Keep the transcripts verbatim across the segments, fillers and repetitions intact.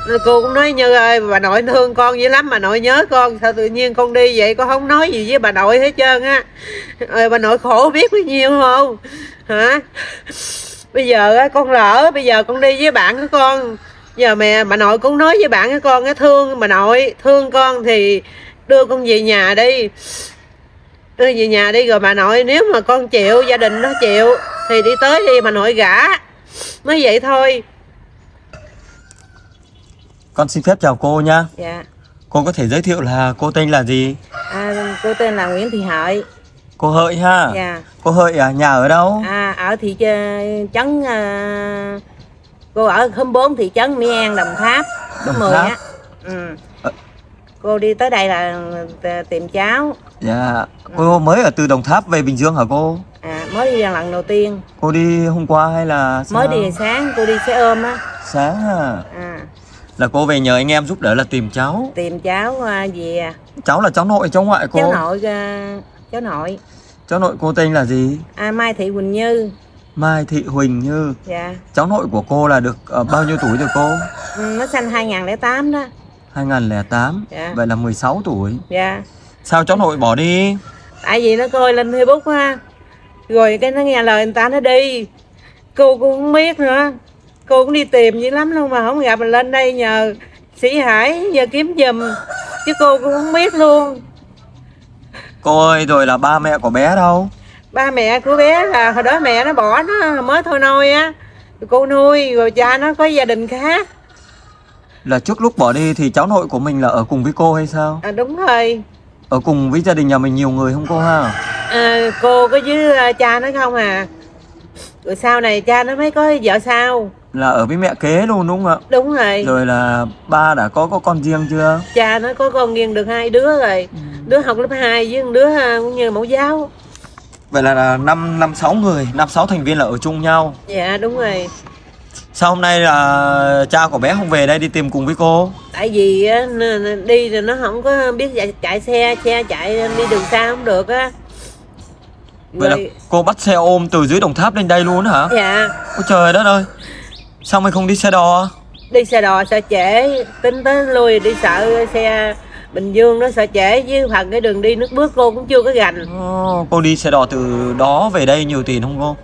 Cô cũng nói Như ơi, bà nội thương con dữ lắm, bà nội nhớ con, sao tự nhiên con đi vậy con không nói gì với bà nội hết trơn á. Bà nội khổ biết bao nhiêu không hả? Bây giờ á con lỡ bây giờ con đi với bạn của con, giờ mẹ bà nội cũng nói với bạn của con á, thương bà nội thương con thì đưa con về nhà đi, đưa về nhà đi, rồi bà nội nếu mà con chịu, gia đình nó chịu thì đi tới đi bà nội gả, nói vậy thôi. Con xin phép chào cô nha. Dạ. Cô có thể giới thiệu là cô tên là gì? À, cô tên là Nguyễn Thị Hợi. Cô Hợi ha. Dạ. Cô Hợi à, nhà ở đâu? À, ở thị trấn à, cô ở khóm bốn thị trấn Mỹ An, Đồng Tháp, số mười á. Ừ. À. Cô đi tới đây là tìm cháu. Dạ. Cô ừ. mới ở từ Đồng Tháp về Bình Dương hả cô? À, mới đi lần đầu tiên. Cô đi hôm qua hay là sao? Mới đi sáng, cô đi xe ôm á. Sáng à? À. Là cô về nhờ anh em giúp đỡ là tìm cháu. Tìm cháu uh, về. Cháu là cháu nội cháu ngoại cô? Cháu nội uh, cháu nội. Cháu nội cô tên là gì? À, Mai Thị Huỳnh Như. Mai Thị Huỳnh Như. Dạ. Cháu nội của cô là được uh, bao nhiêu tuổi rồi cô? Ừ, nó sinh hai nghìn lẻ tám đó. hai nghìn lẻ tám. Dạ. Vậy là mười sáu tuổi. Dạ. Sao cháu nội bỏ đi? Tại vì nó coi lên Facebook ha, rồi cái nó nghe lời người ta nó đi. Cô cũng không biết nữa, cô cũng đi tìm dữ lắm luôn mà không gặp, mình lên đây nhờ Sĩ Hải giờ kiếm giùm chứ cô cũng không biết luôn. Cô ơi, rồi là ba mẹ của bé đâu? Ba mẹ của bé là hồi đó mẹ nó bỏ nó mới thôi nôi á, cô nuôi, rồi cha nó có gia đình khác. Là trước lúc bỏ đi thì cháu nội của mình là ở cùng với cô hay sao? À đúng rồi. Ở cùng với gia đình nhà mình nhiều người không cô ha? À, cô có với cha nó không à. Rồi sau này cha nó mới có vợ sau. Là ở với mẹ kế luôn đúng không ạ? Đúng rồi. Rồi là ba đã có có con riêng chưa? Cha nó có con riêng được hai đứa rồi. Ừ. Đứa học lớp hai với một đứa cũng như mẫu giáo. Vậy là năm năm sáu người, năm sáu thành viên là ở chung nhau. Dạ đúng rồi. Sao hôm nay là cha của bé không về đây đi tìm cùng với cô? Tại vì á, đi rồi nó không có biết chạy, chạy xe, xe chạy đi đường xa không được á. Vậy rồi... là cô bắt xe ôm từ dưới Đồng Tháp lên đây luôn hả? Dạ. Ôi trời đất ơi, sao mày không đi xe đò? Đi xe đò sợ trễ, tính tới lui đi sợ xe Bình Dương nó sợ trễ, với phần cái đường đi nước bước cô cũng chưa có gành. Oh, cô đi xe đò từ đó về đây nhiều tiền không cô?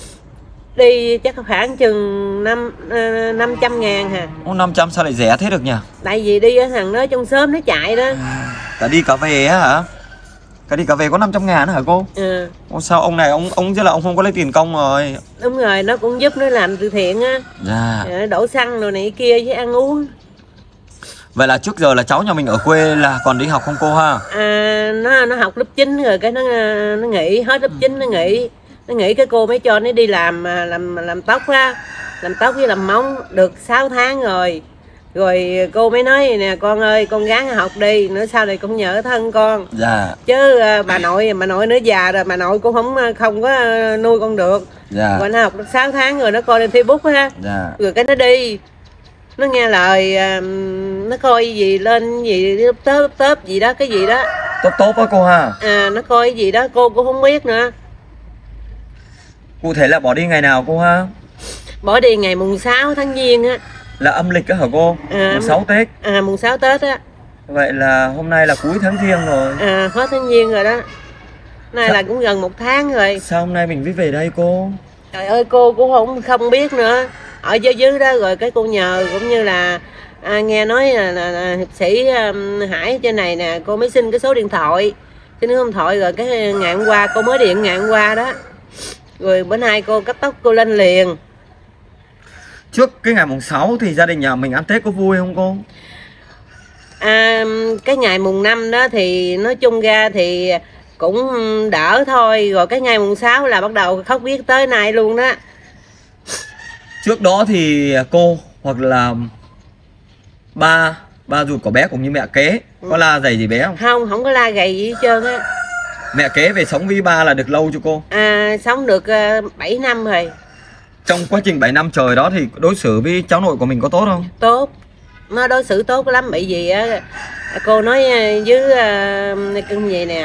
Đi chắc khoảng chừng năm năm trăm ngàn hả? Ô, năm trăm sao lại rẻ thế được nhỉ? Tại vì đi ở thằng đó trong xóm nó chạy đó. À, cả đi cả về á hả? Cả đi cả về có năm trăm ngàn hả cô? Ừ. Ô, sao ông này ông ông chứ là ông không có lấy tiền công rồi? Đúng rồi, nó cũng giúp nó làm từ thiện á. Dạ. Đổ xăng rồi này kia với ăn uống. Vậy là trước giờ là cháu nhà mình ở quê là còn đi học không cô ha? À, nó nó học lớp chín rồi cái nó nó nghỉ hết lớp chín nó nghỉ. Nó nghĩ cái cô mới cho nó đi làm làm làm tóc á, làm tóc với làm móng được sáu tháng rồi. Rồi cô mới nói nè con ơi, con gắng học đi, nữa sau này con nhờ thân con. Dạ. Chứ bà nội bà nội nữa già rồi, bà nội cũng không không có nuôi con được. Dạ. Rồi nó học được sáu tháng rồi nó coi lên Facebook á. Dạ. Rồi cái nó đi. Nó nghe lời nó coi gì lên gì tớp tớp gì đó, cái gì đó. Tốt tốt á cô ha. À, nó coi gì đó cô cũng không biết nữa. Cụ thể là bỏ đi ngày nào cô ha? Bỏ đi ngày mùng sáu tháng Giêng á. Là âm lịch á hả cô? À, mùng sáu Tết. À, mùng sáu Tết á. Vậy là hôm nay là cuối tháng Giêng rồi. À, hết tháng Giêng rồi đó. Nay sao? Là cũng gần một tháng rồi. Sao hôm nay mình mới về đây cô? Trời ơi, cô cũng không không biết nữa. Ở dưới dưới đó rồi cái cô nhờ cũng như là à, nghe nói là, là, là hiệp sĩ um, Hải trên này nè, cô mới xin cái số điện thoại. Xin số điện thoại rồi cái ngày hôm qua cô mới điện ngày hôm qua đó. Rồi bữa nay cô cắt tóc cô lên liền. Trước cái ngày mùng sáu thì gia đình nhà mình ăn Tết có vui không cô? À, cái ngày mùng năm đó thì nói chung ra thì cũng đỡ thôi. Rồi cái ngày mùng sáu là bắt đầu khóc viết tới nay luôn đó. Trước đó thì cô hoặc là ba ba ruột của bé cũng như mẹ kế có la giày gì bé không? Không, không có la gầy gì hết trơn á. Mẹ kế về sống với ba là được lâu cho cô? À, sống được uh, bảy năm rồi. Trong quá trình bảy năm trời đó thì đối xử với cháu nội của mình có tốt không? Tốt, nó đối xử tốt lắm. Bởi vì á cô nói với uh, cưng gì nè,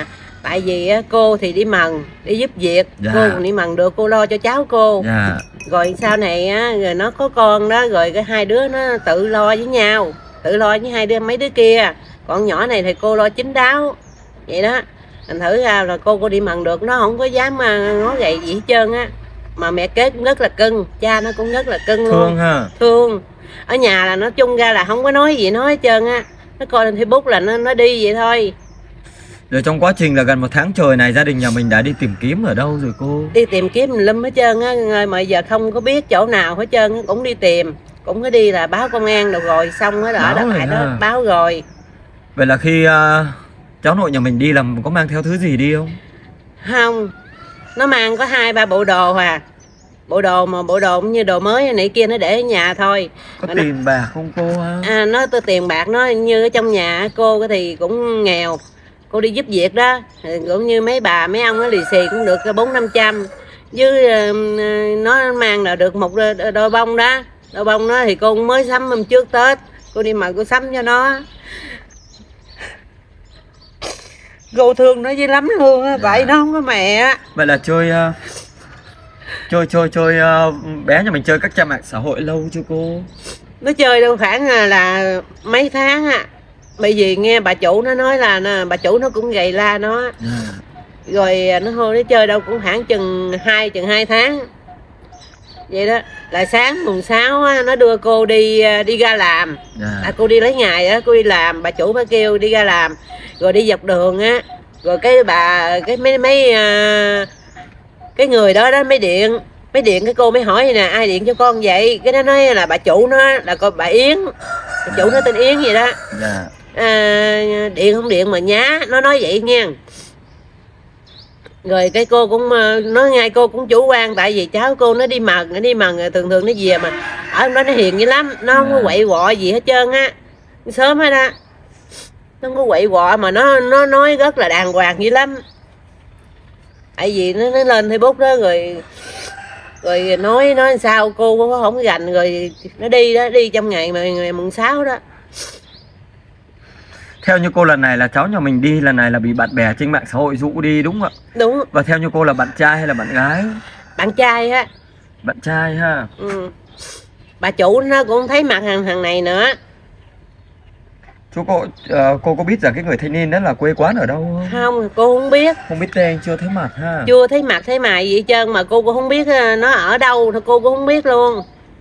Tại vì á, cô thì đi mần, đi giúp việc. Dạ. Cô còn đi mần được, cô lo cho cháu cô. Dạ. Rồi sau này á, rồi nó có con đó, rồi cái hai đứa nó tự lo với nhau, tự lo với hai đứa mấy đứa kia. Còn nhỏ này thì cô lo chính đáo. Vậy đó. Thành thử ra là cô cô đi mần được, nó không có dám ngó gậy gì hết trơn á. Mà mẹ kế cũng rất là cưng, cha nó cũng rất là cưng luôn. Thương ha. Thương. Ở nhà là nói chung ra là không có nói gì nói hết trơn á. Nó coi lên Facebook là nó nó đi vậy thôi. Rồi trong quá trình là gần một tháng trời này, gia đình nhà mình đã đi tìm kiếm ở đâu rồi cô? Đi tìm kiếm lâm hết trơn á, mà giờ không có biết chỗ nào hết trơn á, cũng đi tìm. Cũng có đi là báo công an được rồi, xong á ở đó tại đó báo rồi. Vậy là khi uh, cháu nội nhà mình đi làm có mang theo thứ gì đi không? Không, nó mang có hai ba bộ đồ à. Bộ đồ mà bộ đồ cũng như đồ mới này kia nó để ở nhà thôi. Có mà tiền nó, bạc không cô ha? À, nó tôi tiền bạc nó như ở trong nhà cô thì cũng nghèo. Cô đi giúp việc đó, cũng như mấy bà mấy ông nó lì xì cũng được bốn năm trăm. Với nó mang là được một đôi bông đó. Đôi bông đó thì cô mới sắm hôm trước Tết. Cô đi mà cô sắm cho nó. Cô thương nó dữ lắm luôn á, dạ. Vậy nó không có mẹ. Vậy là chơi uh, chơi chơi chơi uh, bé nhà mình chơi các trang mạng xã hội lâu chưa cô? Nó chơi đâu khoảng là, là mấy tháng á. Bởi vì nghe bà chủ nó nói là nó, bà chủ nó cũng gầy la nó. Yeah. Rồi nó thôi nó chơi đâu cũng khoảng chừng hai chừng hai tháng. Vậy đó, là sáng mùng sáu á, nó đưa cô đi đi ra làm. Yeah. À, cô đi lấy ngày á, cô đi làm, bà chủ bà kêu đi ra làm. Rồi đi dọc đường á, rồi cái bà cái mấy mấy uh, cái người đó đó mới điện, mới điện cái cô mới hỏi nè, ai điện cho con vậy? Cái nó nói là bà chủ nó là con bà Yến. Bà chủ nó tên Yến vậy đó. Yeah. À, điện không điện mà nhá, nó nói vậy nha. Rồi cái cô cũng nói ngay, cô cũng chủ quan, tại vì cháu cô nó đi mần, nó đi mần thường thường nó về mà ở đó nó hiền dữ lắm, nó không có quậy quọ gì hết trơn á, sớm hết á, nó không có quậy quọ mà nó nó nói rất là đàng hoàng dữ lắm. Tại vì nó, nó lên Facebook đó rồi rồi nói nói sao cô cũng không gành, rồi nó đi đó, đi trong ngày mà ngày mùng sáu đó. Theo như cô lần này là cháu nhà mình đi lần này là bị bạn bè trên mạng xã hội dụ đi đúng không ạ? Đúng. Và theo như cô là bạn trai hay là bạn gái? Bạn trai á. Bạn trai ha. Ừ. Bà chủ nó cũng thấy mặt thằng thằng này nữa. Chú cô uh, cô có biết rằng cái người thanh niên đó là quê quán ở đâu không? Không, cô không biết. Không biết tên, chưa thấy mặt ha. Chưa thấy mặt thấy mày gì hết trơn, mà cô cũng không biết nó ở đâu thôi, cô cũng không biết luôn.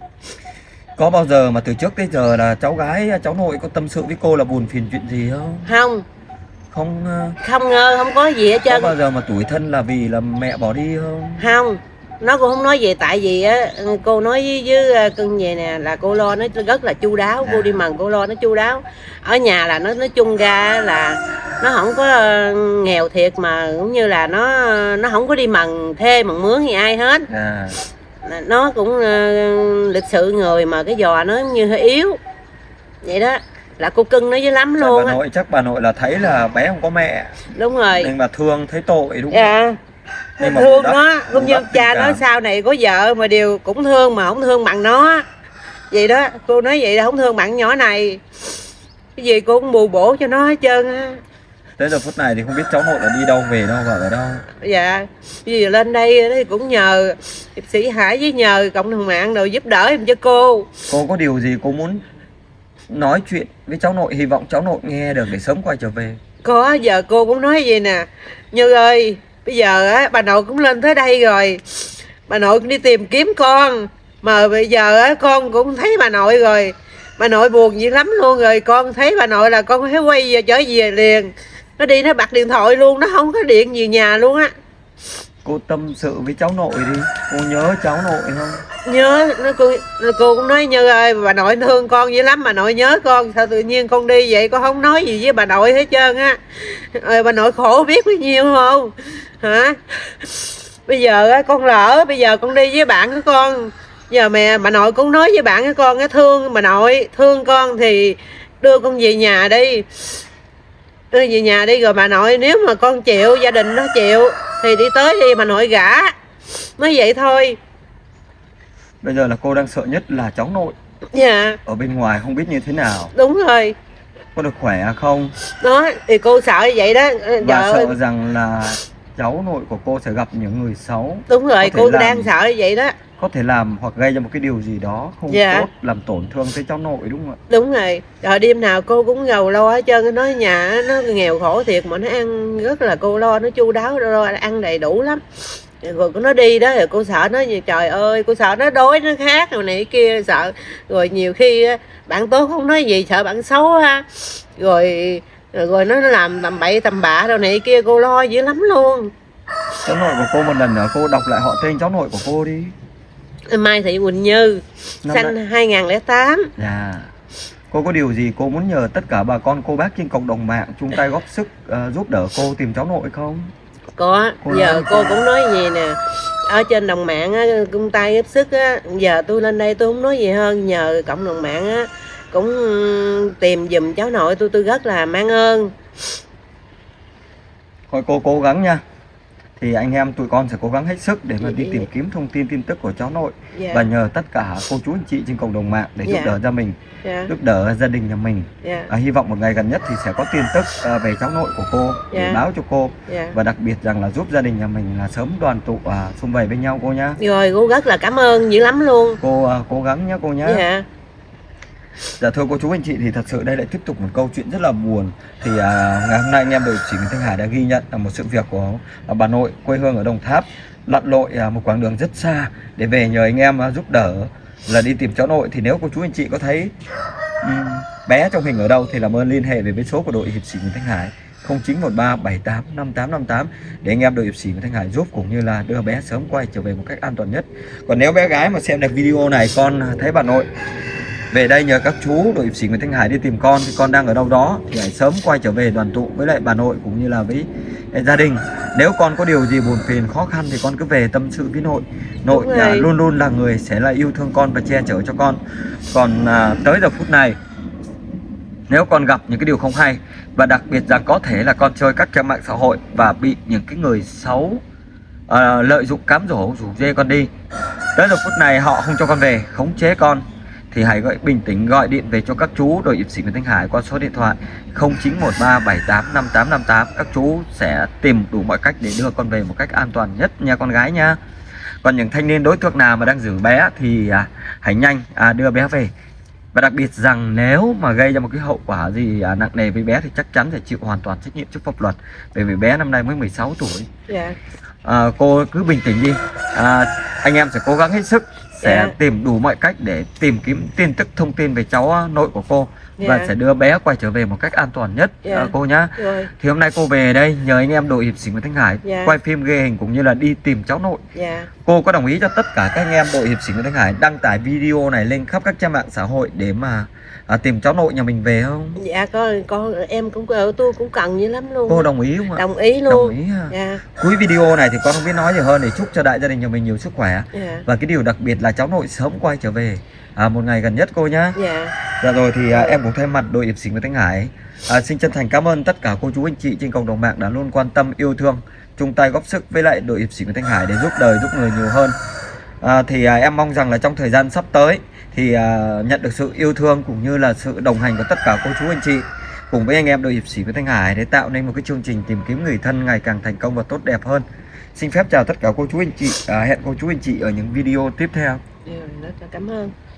Có bao giờ mà từ trước tới giờ là cháu gái, cháu nội có tâm sự với cô là buồn phiền chuyện gì không? Không. Không không ngờ, không có gì hết trơn. Có bao giờ mà tủi thân là vì là mẹ bỏ đi không? Không. Nó cũng không nói gì, tại vì á cô nói với, với cưng về nè là cô lo nó rất là chu đáo. À. Cô đi mần cô lo nó chu đáo. Ở nhà là nó nói chung ra là nó không có nghèo thiệt, mà cũng như là nó nó không có đi mần thuê mần mướn gì ai hết. À. Nó cũng uh, lịch sự người, mà cái giò nó như hơi yếu vậy đó, là cô cưng nó dữ lắm chắc luôn bà á. Nội chắc bà nội là thấy là bé không có mẹ, đúng rồi, nên bà thương thấy tội đúng không? Dạ. Nó thương nó cũng như cha nó sau này có vợ mà đều cũng thương, mà không thương bằng nó vậy đó. Cô nói vậy là không thương bằng nhỏ này, cái gì cô cũng bù bổ cho nó hết trơn á. Tới giờ phút này thì không biết cháu nội là đi đâu, về đâu và ở đâu. Dạ, bây giờ lên đây thì cũng nhờ hiệp sĩ Hải với nhờ cộng đồng mạng rồi giúp đỡ em cho cô. Cô có điều gì cô muốn nói chuyện với cháu nội, hy vọng cháu nội nghe được để sớm quay trở về? Có, giờ cô cũng nói gì nè, Như ơi, bây giờ á bà nội cũng lên tới đây rồi, bà nội cũng đi tìm kiếm con, mà bây giờ á con cũng thấy bà nội rồi, bà nội buồn dữ lắm luôn rồi. Con thấy bà nội là con phải quay về trở về liền. Nó đi nó bật điện thoại luôn, nó không có điện gì nhà luôn á. Cô tâm sự với cháu nội đi, cô nhớ cháu nội không? Nhớ, nó cô, cô cũng nói Như ơi, bà nội thương con dữ lắm, bà nội nhớ con, sao tự nhiên con đi vậy con không nói gì với bà nội hết trơn á. Rồi bà nội khổ biết bao nhiêu không hả? Bây giờ á con lỡ, bây giờ con đi với bạn của con, giờ mẹ bà nội cũng nói với bạn của con á, thương bà nội, thương con thì đưa con về nhà đi, đưa về nhà đi, rồi bà nội nếu mà con chịu, gia đình nó chịu thì đi tới đi, bà nội gả, nói vậy thôi. Bây giờ là cô đang sợ nhất là cháu nội. Dạ. Ở bên ngoài không biết như thế nào. Đúng rồi. có được khỏe không. Đó thì cô sợ vậy đó. Và Vợ... sợ rằng là cháu nội của cô sẽ gặp những người xấu. Đúng rồi, cô làm, đang sợ vậy đó. Có thể làm hoặc gây ra một cái điều gì đó không dạ. tốt, làm tổn thương tới cháu nội, đúng không ạ? Đúng rồi. Rồi đêm nào cô cũng gầu lo hết trơn. Nó nói nhà nó nghèo khổ thiệt mà nó ăn rất là, cô lo nó chu đáo, lo ăn đầy đủ lắm. Rồi nó đi đó rồi cô sợ nó gì, trời ơi cô sợ nó đói nó khác rồi này kia, sợ. Rồi nhiều khi bạn tốt không nói gì, sợ bạn xấu ha. Rồi rồi nó làm tầm bậy tầm bạ đâu này kia, cô lo dữ lắm luôn. Cháu nội của cô một lần nữa cô đọc lại họ tên cháu nội của cô đi. Mai Thị Quỳnh Như, sinh hai nghìn lẻ tám. Dạ. Cô có điều gì cô muốn nhờ tất cả bà con cô bác trên cộng đồng mạng chung tay góp sức uh, giúp đỡ cô tìm cháu nội không? Có, cô giờ cô sao? Cũng nói gì nè, ở trên đồng mạng á, chung tay góp sức á, giờ tôi lên đây tôi không nói gì hơn, nhờ cộng đồng mạng á cũng tìm giùm cháu nội tôi, tôi rất là mang ơn. Thôi cô cố gắng nha. Thì anh em tụi con sẽ cố gắng hết sức để mà đi tìm kiếm thông tin tin tức của cháu nội. Dạ. Và nhờ tất cả cô chú anh chị trên cộng đồng mạng để giúp dạ. đỡ gia mình, dạ. giúp đỡ gia đình nhà mình. Dạ. À, hy vọng một ngày gần nhất thì sẽ có tin tức à, về cháu nội của cô dạ. để báo cho cô. Dạ. Và đặc biệt rằng là giúp gia đình nhà mình là sớm đoàn tụ à, xung vầy bên nhau cô nhá. Rồi cô rất là cảm ơn dữ lắm luôn. Cô à, cố gắng nhá cô nhá. Dạ. Dạ thưa cô chú anh chị, thì thật sự đây lại tiếp tục một câu chuyện rất là buồn. Thì à, ngày hôm nay anh em đội hiệp sĩ Nguyễn Thanh Hải đã ghi nhận là một sự việc của à, bà nội quê hương ở Đồng Tháp, lặn lội à, một quãng đường rất xa để về nhờ anh em à, giúp đỡ là đi tìm cháu nội. Thì nếu cô chú anh chị có thấy um, bé trong hình ở đâu thì làm ơn liên hệ về với số của đội hiệp sĩ Nguyễn Thanh Hải không chín một ba bảy tám năm tám năm tám để anh em đội hiệp sĩ Nguyễn Thanh Hải giúp, cũng như là đưa bé sớm quay trở về một cách an toàn nhất. Còn nếu bé gái mà xem được video này, con thấy bà nội về đây nhờ các chú đội hiệp sĩ Nguyễn Thanh Hải đi tìm con, thì con đang ở đâu đó thì hãy sớm quay trở về đoàn tụ với lại bà nội cũng như là với gia đình. Nếu con có điều gì buồn phiền khó khăn thì con cứ về tâm sự với nội. Nội à, luôn luôn là người sẽ là yêu thương con và che chở cho con. Còn à, tới giờ phút này, nếu con gặp những cái điều không hay, và đặc biệt rằng có thể là con chơi các trang mạng xã hội và bị những cái người xấu à, lợi dụng cám dỗ rủ dê con đi, tới giờ phút này họ không cho con về, khống chế con, thì hãy gọi bình tĩnh gọi điện về cho các chú đội hiệp sĩ Nguyễn Thanh Hải qua số điện thoại không chín một ba bảy tám năm tám năm tám. Các chú sẽ tìm đủ mọi cách để đưa con về một cách an toàn nhất nha con gái nha. Còn những thanh niên đối tượng nào mà đang giữ bé thì à, hãy nhanh à, đưa bé về. Và đặc biệt rằng nếu mà gây ra một cái hậu quả gì à, nặng nề với bé thì chắc chắn phải chịu hoàn toàn trách nhiệm trước pháp luật. Bởi vì bé năm nay mới mười sáu tuổi. Yeah. À, cô cứ bình tĩnh đi. À, anh em sẽ cố gắng hết sức, sẽ yeah. tìm đủ mọi cách để tìm kiếm tin tức thông tin về cháu nội của cô. Yeah. Và sẽ đưa bé quay trở về một cách an toàn nhất. Yeah. à, cô nhá. Rồi. Thì hôm nay cô về đây nhờ anh em đội hiệp sĩ Nguyễn Thanh Hải yeah. quay phim ghi hình cũng như là đi tìm cháu nội. Yeah. Cô có đồng ý cho tất cả các anh em đội hiệp sĩ Nguyễn Thanh Hải đăng tải video này lên khắp các trang mạng xã hội để mà à, tìm cháu nội nhà mình về không? Dạ có, có em cũng tôi cũng cần như lắm luôn. Cô đồng ý không ạ? Đồng ý luôn. Đồng ý ha. Yeah. Cuối video này thì con không biết nói gì hơn để chúc cho đại gia đình nhà mình nhiều sức khỏe. Yeah. Và cái điều đặc biệt là cháu nội sớm quay trở về à, một ngày gần nhất cô nhá. Yeah. Dạ rồi thì à, em cũng thay mặt đội hiệp sĩ Nguyễn Thanh Hải à, xin chân thành cảm ơn tất cả cô chú anh chị trên cộng đồng mạng đã luôn quan tâm yêu thương, chung tay góp sức với lại đội hiệp sĩ Nguyễn Thanh Hải để giúp đời giúp người nhiều hơn. À, thì à, em mong rằng là trong thời gian sắp tới thì à, nhận được sự yêu thương cũng như là sự đồng hành của tất cả cô chú anh chị cùng với anh em đội hiệp sĩ Nguyễn Thanh Hải để tạo nên một cái chương trình tìm kiếm người thân ngày càng thành công và tốt đẹp hơn. Xin phép chào tất cả cô chú anh chị, à, hẹn cô chú anh chị ở những video tiếp theo. Rất là cảm ơn.